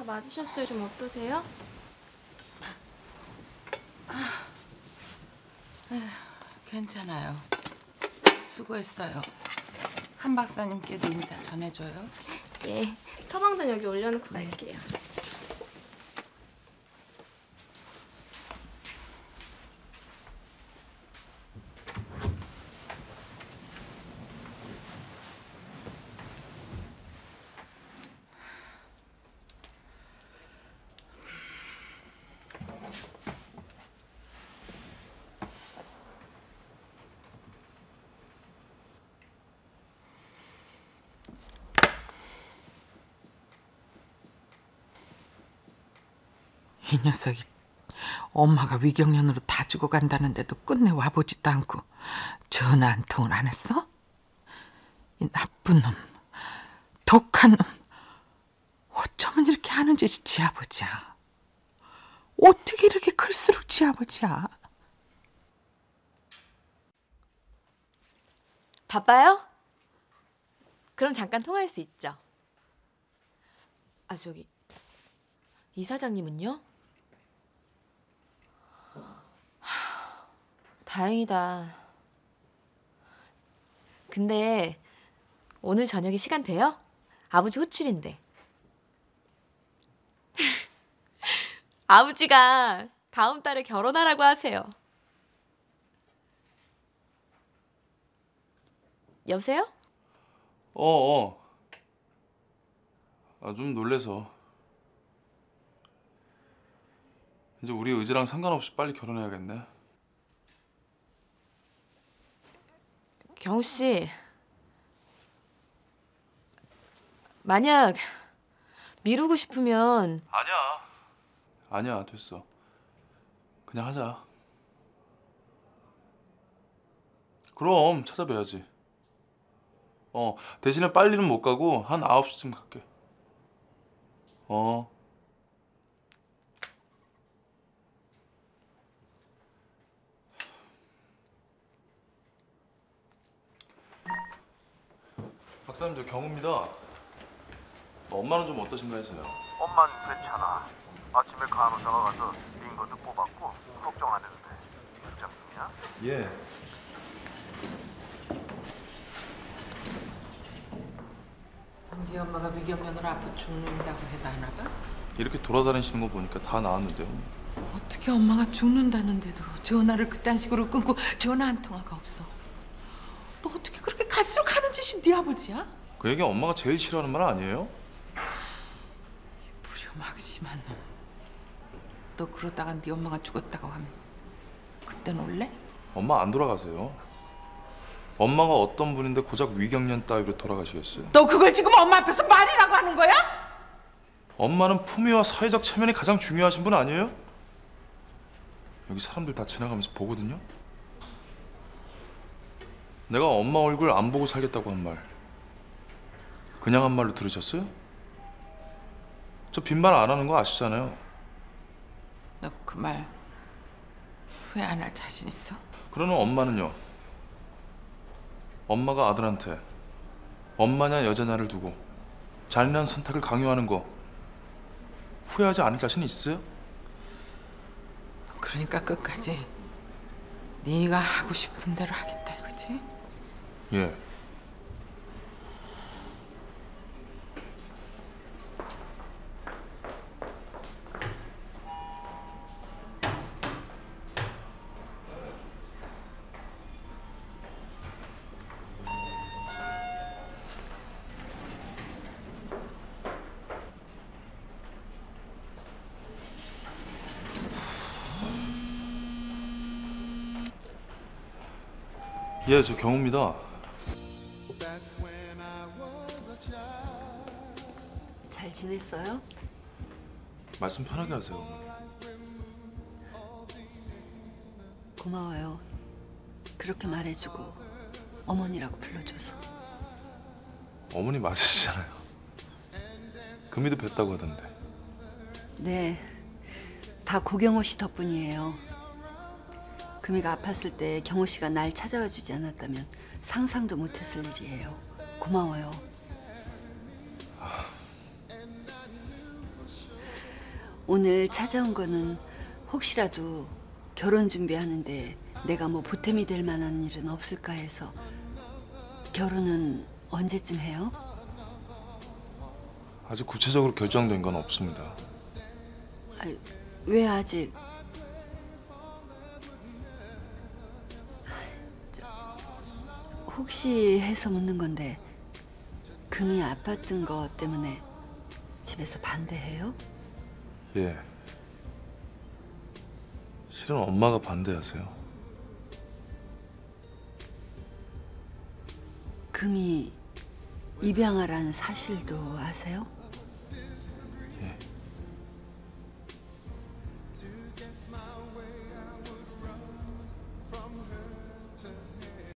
다 맞으셨어요? 좀 어떠세요? 괜찮아요. 수고했어요. 한 박사님께도 인사 전해줘요. 예, 처방전 여기 올려놓고 갈게요. 이 녀석이 엄마가 위경련으로 다 죽어간다는데도 끝내 와보지도 않고 전화 한 통을 안 했어? 이 나쁜 놈, 독한 놈. 어쩌면 이렇게 하는 짓이 지 아버지야. 어떻게 이렇게 클수록 지 아버지야. 바빠요? 그럼 잠깐 통화할 수 있죠. 아, 저기 이사장님은요? 다행이다. 근데 오늘 저녁에 시간 돼요? 아버지 호출인데. 아버지가 다음 달에 결혼하라고 하세요. 여보세요? 좀 놀래서. 이제 우리 의지랑 상관없이 빨리 결혼해야겠네. 경우 씨, 만약 미루고 싶으면 아니야, 됐어. 그냥 하자. 그럼 찾아뵈야지. 대신에 빨리는 못 가고 한 9시쯤 갈게. 박사님, 저 경우입니다. 엄마는 좀 어떠신가 해서요. 엄마는 괜찮아. 아침에 간호사가 가서 링거도 뽑았고 걱정 안 해도 돼. 진짜 중이야? 예. 네 엄마가 위경련으로 아파 죽는다고 해도 안 와봐? 이렇게 돌아다니시는 거 보니까 다 나았는데요. 어떻게 엄마가 죽는다는데도 전화를 그딴 식으로 끊고 전화 한 통화가 없어? 너 어떻게 그렇게 갈수록 하는 짓이 네 아버지야? 그 얘기 엄마가 제일 싫어하는 말 아니에요? 무렴악심한 놈. 너 그러다가 네 엄마가 죽었다고 하면 그때 놀래? 엄마 안 돌아가세요. 엄마가 어떤 분인데 고작 위경련 따위로 돌아가시겠어요? 너 그걸 지금 엄마 앞에서 말이라고 하는 거야? 엄마는 품위와 사회적 체면이 가장 중요하신 분 아니에요? 여기 사람들 다 지나가면서 보거든요. 내가 엄마 얼굴 안 보고 살겠다고 한 말, 그냥 한 말로 들으셨어요? 저 빈말 안 하는 거 아시잖아요. 너 그 말 후회 안 할 자신 있어? 그러는 엄마는요? 엄마가 아들한테 엄마냐 여자냐를 두고 잔인한 선택을 강요하는 거 후회하지 않을 자신 있어요? 그러니까 끝까지 네가 하고 싶은 대로 하겠다 이거지? 예. 예, 저 경우입니다. 잘 지냈어요? 말씀 편하게 하세요. 고마워요. 그렇게 말해주고 어머니라고 불러줘서. 어머니 맞으시잖아요. 금이도 뵀다고 하던데. 네, 다 고경호 씨 덕분이에요. 금이가 아팠을 때 경호 씨가 날 찾아와 주지 않았다면 상상도 못했을 일이에요. 고마워요. 오늘 찾아온 거는 혹시라도 결혼 준비하는데 내가 뭐 보탬이 될 만한 일은 없을까 해서. 결혼은 언제쯤 해요? 아직 구체적으로 결정된 건 없습니다. 아니, 왜 아직? 혹시 해서 묻는 건데 금이 아팠던 거 때문에 집에서 반대해요? 예. 실은 엄마가 반대하세요. 금이 입양하라는 사실도 아세요?